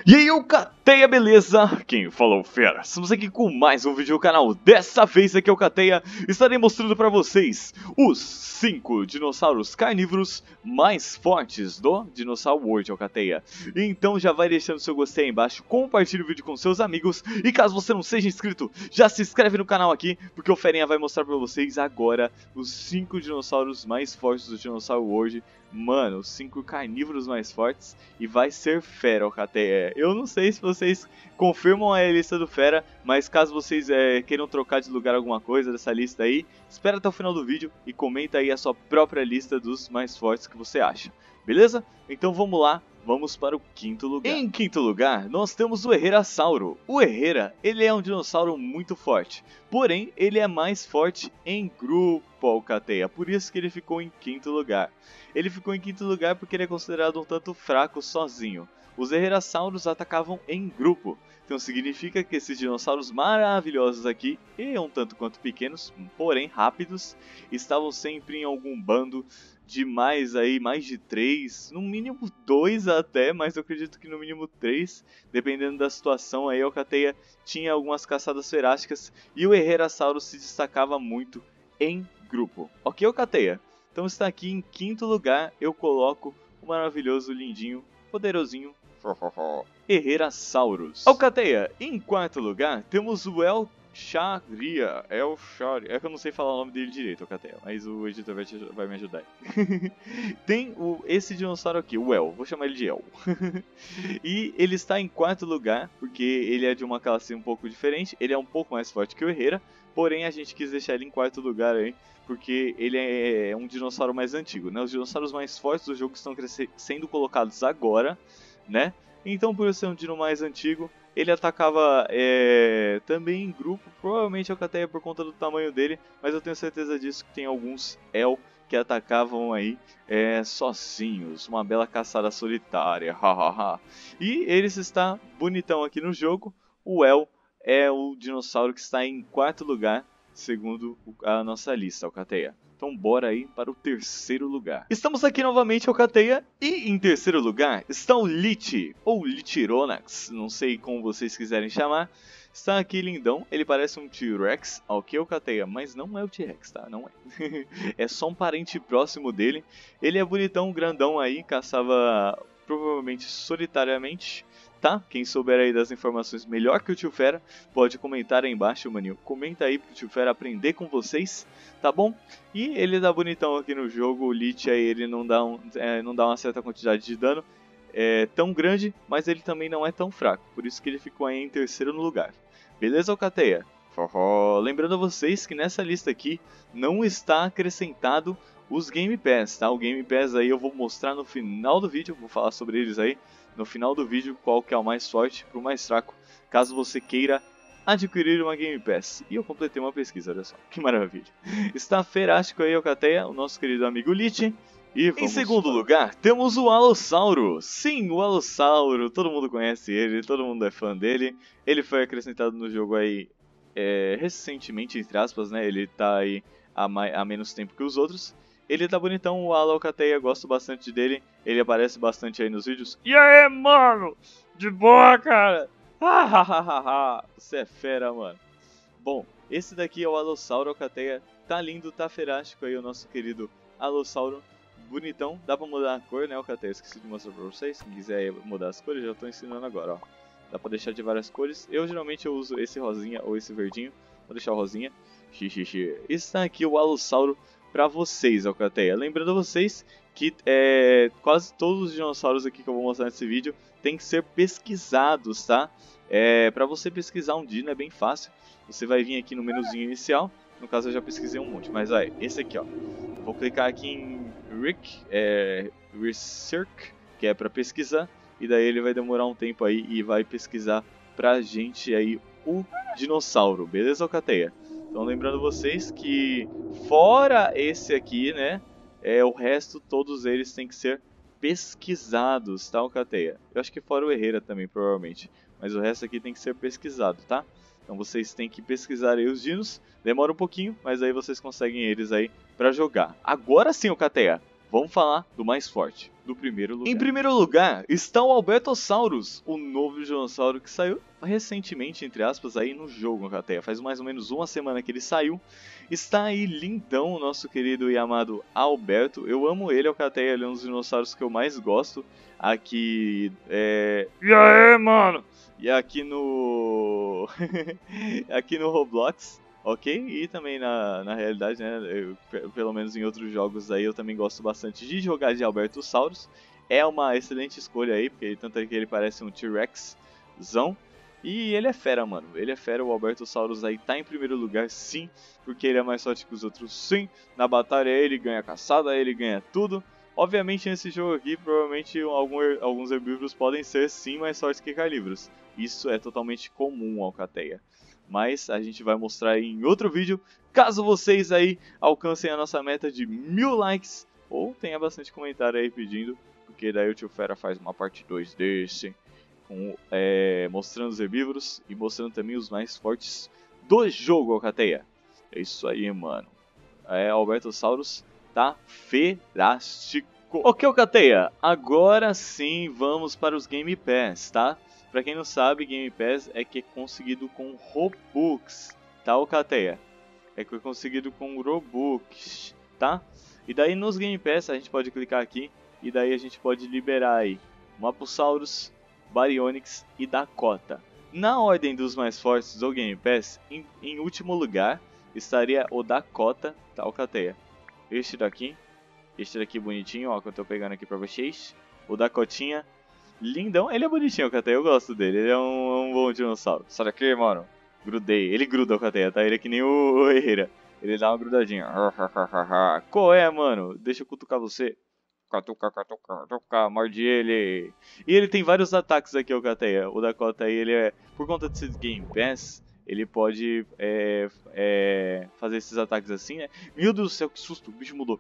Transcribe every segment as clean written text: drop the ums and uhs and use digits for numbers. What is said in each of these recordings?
E aí, eu Cateia, beleza? Quem falou, fera? Estamos aqui com mais um vídeo do canal. Dessa vez aqui é o Cateia. Estarei mostrando para vocês os 5 dinossauros carnívoros mais fortes do Dinosaur World, Cateia. Então já vai deixando seu gostei aí embaixo, compartilhe o vídeo com seus amigos. E caso você não seja inscrito, já se inscreve no canal aqui, porque o Ferinha vai mostrar para vocês agora os 5 dinossauros mais fortes do Dinosaur World. Mano, os 5 carnívoros mais fortes. E vai ser fera, Cateia. Eu não sei se vocês confirmam a lista do fera, mas caso vocês queiram trocar de lugar alguma coisa dessa lista aí, espera até o final do vídeo e comenta aí a sua própria lista dos mais fortes que você acha. Beleza? Então vamos lá. Vamos para o quinto lugar. Em quinto lugar, nós temos o Herrerasauro. O Herrera, ele é um dinossauro muito forte, porém, ele é mais forte em grupo, Alcateia. Por isso que ele ficou em quinto lugar. Ele ficou em quinto lugar porque ele é considerado um tanto fraco sozinho. Os Herrerasauros atacavam em grupo. Então significa que esses dinossauros maravilhosos aqui, e um tanto quanto pequenos, porém rápidos, estavam sempre em algum bando de mais de 3, no mínimo 2 até, mas eu acredito que no mínimo 3, dependendo da situação aí, a Alcateia tinha algumas caçadas ferásticas e o Herrerasauro se destacava muito em grupo. Ok, Alcateia? Então está aqui em quinto lugar, eu coloco o maravilhoso, lindinho, poderosinho Herrerasaurus. Alcateia, em quarto lugar temos o Elcharia. É que eu não sei falar o nome dele direito, Alcateia, mas o editor vai me ajudar. Tem esse dinossauro aqui, o El, vou chamar ele de El. E ele está em quarto lugar, porque ele é de uma classe um pouco diferente, ele é um pouco mais forte que o Herrera, porém a gente quis deixar ele em quarto lugar aí, porque ele é um dinossauro mais antigo, né? Os dinossauros mais fortes do jogo estão sendo colocados agora, né? Então, por ser um dino mais antigo, ele atacava também em grupo, provavelmente Alcateia por conta do tamanho dele, mas eu tenho certeza disso que tem alguns El que atacavam aí sozinhos, uma bela caçada solitária, hahaha. E eles está bonitão aqui no jogo, o El é o dinossauro que está em quarto lugar, segundo a nossa lista, Alcateia. Então bora aí para o terceiro lugar. Estamos aqui novamente, Alcateia, e em terceiro lugar está o Lich, ou Lichironax, não sei como vocês quiserem chamar. Está aqui lindão, ele parece um T-Rex, ok, Alcateia, mas não é o T-Rex, tá? Não é. É só um parente próximo dele. Ele é bonitão, grandão aí, caçava provavelmente solitariamente. Tá? Quem souber aí das informações melhor que o Tio Fera, pode comentar aí embaixo, maninho. Comenta aí pro Tio Fera aprender com vocês, tá bom? E ele dá bonitão aqui no jogo, o Lich aí ele não dá uma certa quantidade de dano tão grande, mas ele também não é tão fraco, por isso que ele ficou aí em terceiro no lugar. Beleza, Alcateia? Lembrando a vocês que nessa lista aqui não está acrescentado os Game Pass, tá? O Game Pass aí eu vou mostrar no final do vídeo, vou falar sobre eles aí no final do vídeo, qual que é o mais forte pro mais fraco, caso você queira adquirir uma Game Pass. E eu completei uma pesquisa, olha só, que maravilha. Está ferástico aí, Alcateia, o nosso querido amigo Lich. E em segundo lugar, temos o Allosauro. Sim, o Allosauro, todo mundo conhece ele, todo mundo é fã dele. Ele foi acrescentado no jogo aí recentemente, entre aspas, né? Ele tá aí há menos tempo que os outros. Ele tá bonitão, o Alcateia, gosto bastante dele. Ele aparece bastante aí nos vídeos. E aí, mano? De boa, cara? Você é fera, mano. Bom, esse daqui é o Allosauro, Alcateia. Tá lindo, tá ferástico aí o nosso querido Allosauro. Bonitão, dá pra mudar a cor, né, Alcateia? Esqueci de mostrar pra vocês. Quem quiser mudar as cores, já tô ensinando agora, ó. Dá pra deixar de várias cores. Geralmente eu uso esse rosinha ou esse verdinho. Vou deixar o rosinha. Está aqui o Allosauro pra vocês, Alcateia. Lembrando a vocês que quase todos os dinossauros aqui que eu vou mostrar nesse vídeo tem que ser pesquisados, tá? Pra você pesquisar um dino é bem fácil. Você vai vir aqui no menuzinho inicial. No caso eu já pesquisei um monte, mas vai, esse aqui, ó. Vou clicar aqui em Research, que é pra pesquisar. E daí ele vai demorar um tempo aí e vai pesquisar pra gente aí o dinossauro, beleza, Alcateia? Então lembrando vocês que fora esse aqui, né, o resto, todos eles têm que ser pesquisados, tá, Alcateia? Eu acho que fora o Herrera também, provavelmente. Mas o resto aqui tem que ser pesquisado, tá? Então vocês têm que pesquisar aí os dinos. Demora um pouquinho, mas aí vocês conseguem eles aí pra jogar. Agora sim, Alcateia, vamos falar do mais forte, do primeiro lugar. Em primeiro lugar está o Albertosaurus, o novo dinossauro que saiu recentemente, entre aspas, aí no jogo, Alcateia. Faz mais ou menos uma semana que ele saiu. Está aí lindão o nosso querido e amado Alberto. Eu amo ele, Alcateia, ele é um dos dinossauros que eu mais gosto. Aqui E aí, mano? E aqui no... aqui no Roblox. Ok? E também na realidade, né, pelo menos em outros jogos aí, eu também gosto bastante de jogar de Albertosaurus. É uma excelente escolha aí, porque tanto é que ele parece um T-Rexzão. E ele é fera, mano. Ele é fera, o Albertosaurus aí tá em primeiro lugar, sim, porque ele é mais forte que os outros, sim. Na batalha ele ganha caçada, ele ganha tudo. Obviamente nesse jogo aqui, provavelmente alguns herbívoros podem ser, sim, mais fortes que carnívoros. Isso é totalmente comum, Alcateia. Mas a gente vai mostrar aí em outro vídeo, caso vocês aí alcancem a nossa meta de 1000 likes, ou tenha bastante comentário aí pedindo, porque daí o Tio Fera faz uma parte 2 desse, mostrando os herbívoros e mostrando também os mais fortes do jogo, Alcateia. É isso aí, mano. Albertosaurus tá ferástico. Ok, Alcateia, agora sim vamos para os Game Pass, tá? Pra quem não sabe, Game Pass é que é conseguido com Robux, tá, Alcateia? É que é conseguido com Robux, tá? E daí nos Game Pass a gente pode clicar aqui e daí a gente pode liberar aí Mapusaurus, Baryonyx e Dakota. Na ordem dos mais fortes do Game Pass, em último lugar estaria o Dakota, tá, Alcateia? Este daqui bonitinho, ó, que eu tô pegando aqui pra vocês. O Dakotinha. Lindão, ele é bonitinho, Alcateia, eu gosto dele, ele é um bom dinossauro. Sai daqui, mano. Grudei, ele gruda, Alcateia, tá? Ele é que nem o Herrera, ele dá uma grudadinha. Qual é, mano? Deixa eu cutucar você. Catuca, morde ele. E ele tem vários ataques aqui, Alcateia. O Dakota aí, ele é, por conta desse Game Pass, ele pode fazer esses ataques assim, né? Meu Deus do céu, que susto, o bicho mudou.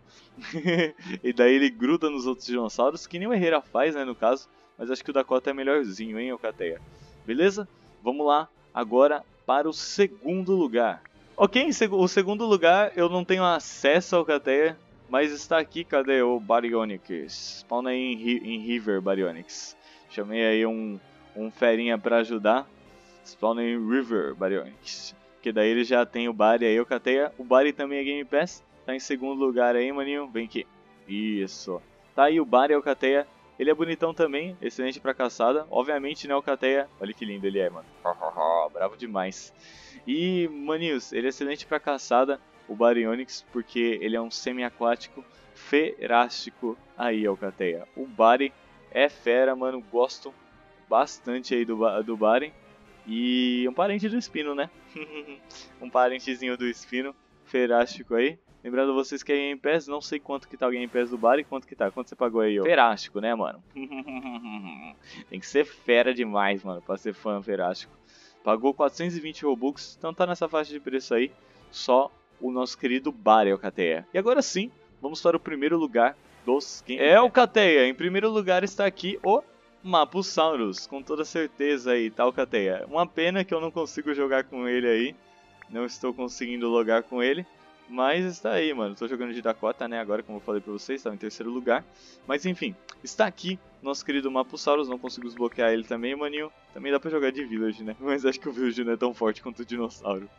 E daí ele gruda nos outros dinossauros, que nem o Herrera faz, né, no caso. Mas acho que o Dakota é melhorzinho, hein, Alcateia? Beleza? Vamos lá, agora para o segundo lugar. Ok, o segundo lugar eu não tenho acesso ao Alcateia, mas está aqui, cadê o Baryonyx? Spawna aí em River, Baryonyx. Chamei aí um ferinha para ajudar. Spawna em River, Baryonyx. Que daí ele já tem o Bary aí, Alcateia. O Bary também é Game Pass, tá em segundo lugar aí, maninho. Vem aqui. Isso. Tá aí o Bary, Alcateia. Ele é bonitão também, excelente pra caçada. Obviamente, né, Alcateia? Olha que lindo ele é, mano. Bravo demais. E, maninhos, ele é excelente pra caçada, o Baryonyx, porque ele é um semi-aquático ferástico aí, Alcateia. O Bary é fera, mano. Gosto bastante aí do Bary. E um parente do Espino, né? Um parentezinho do Espino, ferástico aí. Lembrando vocês que é Game Pass, não sei quanto que tá o Game Pass do Bary, quanto que tá, quanto você pagou aí, ó. Ferástico, né, mano? Tem que ser fera demais, mano, pra ser fã ferástico. Pagou 420 Robux, então tá nessa faixa de preço aí, só o nosso querido Bary, Alcateia. E agora sim, vamos para o primeiro lugar dos Game Pass. Alcateia, em primeiro lugar está aqui o Mapusaurus, com toda certeza aí, tá, Alcateia? Uma pena que eu não consigo jogar com ele aí, não estou conseguindo logar com ele. Mas está aí, mano. Tô jogando de Dakota, né? Agora, como eu falei pra vocês, estava em terceiro lugar. Mas enfim, está aqui nosso querido Mapusaurus. Não consigo desbloquear ele também, maninho. Também dá pra jogar de Village, né? Mas acho que o Village não é tão forte quanto o dinossauro.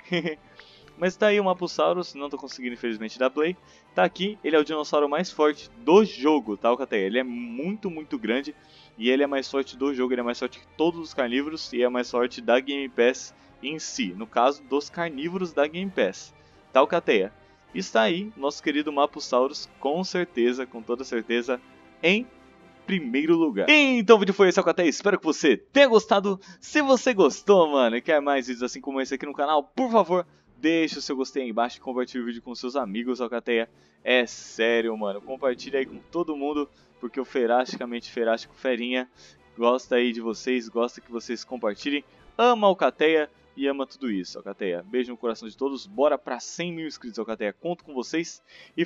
Mas tá aí o Mapusaurus. Não tô conseguindo, infelizmente, dar play. Tá aqui. Ele é o dinossauro mais forte do jogo, tá, Alcateia? Ele é muito, muito grande. E ele é mais forte do jogo. Ele é mais forte que todos os carnívoros. E é mais forte da Game Pass em si. No caso, dos carnívoros da Game Pass. Tá, Alcateia? Está aí nosso querido Mapusaurus, com certeza, com toda certeza, em primeiro lugar. Então o vídeo foi esse, Alcateia. Espero que você tenha gostado. Se você gostou, mano, e quer mais vídeos assim como esse aqui no canal, por favor, deixa o seu gostei aí embaixo e compartilhe o vídeo com seus amigos, Alcateia. É sério, mano. Compartilha aí com todo mundo, porque o Ferasticamente Ferástico Ferinha gosta aí de vocês, gosta que vocês compartilhem. Ama Alcateia. E ama tudo isso, Alcateia. Beijo no coração de todos. Bora pra 100 mil inscritos, Alcateia. Conto com vocês. E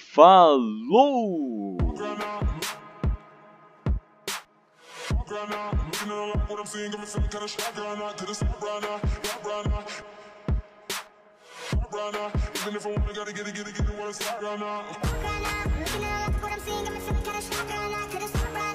falou! top right now. Even if I wanna gotta get it, wanna stop right now. Right now, looking at what I'm seeing, got me feeling kinda shocked right now. Couldn't stop right now.